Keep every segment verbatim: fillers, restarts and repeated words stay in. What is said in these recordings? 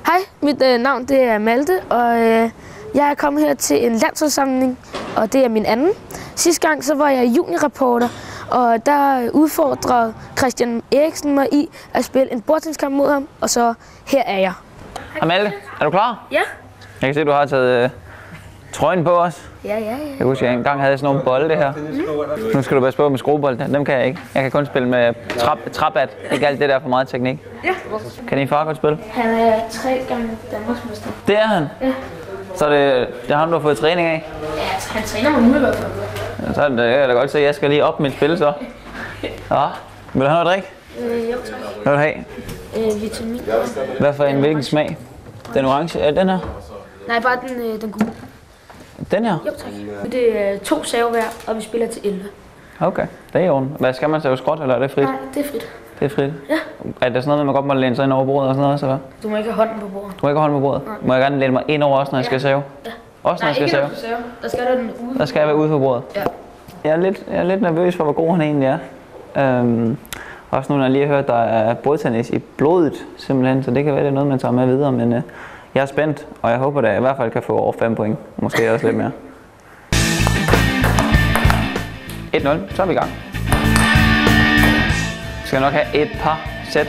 Hej, mit øh, navn det er Malte, og øh, jeg er kommet her til en landsholdssamling, og det er min anden. Sidste gang så var jeg juniorreporter, og der udfordrede Christian Eriksen mig i at spille en bordtenniskamp mod ham, og så her er jeg. Hej Malte, er du klar? Ja. Jeg kan se, at du har taget øh, trøjen på os. Ja, ja, ja. Jeg kan huske, at jeg engang havde sådan nogle bolde her. Mm. Nu skal du bare spille med skruebold. Dem kan jeg ikke. Jeg kan kun spille med trap, trapat. Ikke alt det der for meget teknik. Ja. Kan din far godt spille? Han er tre gange Danmarksmester. Det er han? Ja. Så er det, det er ham, du har fået træning af? Ja, han træner mig nu i hvert fald. Ja, så er det, jeg kan da godt se, at jeg skal lige op mit spil så. Ja. Vil du have noget at drikke? Øh, jo, tak. Hvad vil du have? Øh, vitamin. Hvad for en? Hvilken smag? Den orange? Er den her? Nej, bare den, øh, den gule. Den her? Jo, tak. Det er to serve hver, og vi spiller til elleve. Okay, det er i orden. Hvad skal man save skråt, eller er det frit? Nej, det er frit. Det er frit? Ja. Er det sådan noget, man godt må læne sig ind over bordet og sådan noget, så hvad? Du må ikke have hånden på bordet. Du må ikke holde med bordet? Nej. Må jeg gerne læne mig ind over også, når jeg skal save? Ja. Også når Nej, jeg skal ikke save? når du skal save. Der skal der den ude. Der skal jeg være ude på bordet? Ja. Jeg er lidt, jeg er lidt nervøs for, hvor god han egentlig er. Øhm, også nu, når jeg lige har hørt, der er bordtennis i blodet, simpelthen, så det kan være, det er noget, man tager med videre, men øh, jeg er spændt, og jeg håber, at jeg i hvert fald kan få over fem point. Måske også lidt mere. et nul, så er vi i gang. Vi skal nok have et par sæt.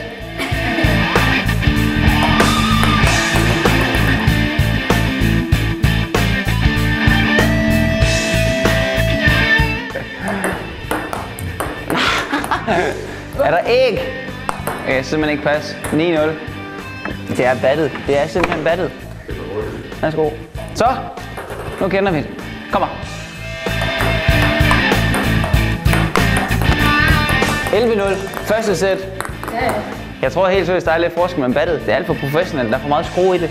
Er der æg? Jeg kan simpelthen ikke passe. ni nul. Det er battet. Det er simpelthen battet. Værsgo. Så. Nu kender vi det. Kom her. elleve nul. Første sæt. Ja, ja. Jeg tror helt seriøst, der er lidt forskel med battet. Det er alt for professionelt. Der er for meget skrue i det.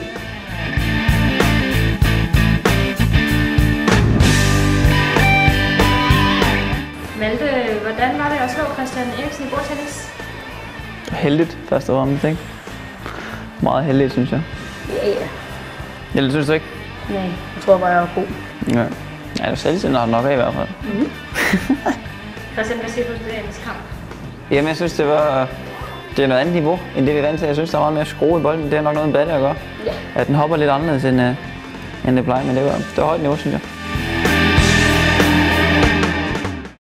Malte, hvordan var det at slå Christian Eriksen i bordtennis? Heldigt, første og fremmest, ikke? Meget heldigt, synes jeg. Ja, ja. Eller synes du ikke? Nej, jeg tror bare, jeg var god. Ja. Ja, det er selvsiden har nok af i hvert fald. Mm. Christian, hvad siger du til dagens kamp? Jamen, jeg synes, det var... Det er noget andet niveau, end det vi er vant til. Jeg synes, der var mere skrue i bolden. Det har nok noget med batte at gøre. Ja. At den hopper lidt anderledes, end, uh, end det plejer. Men det var, det var højt niveau, synes jeg.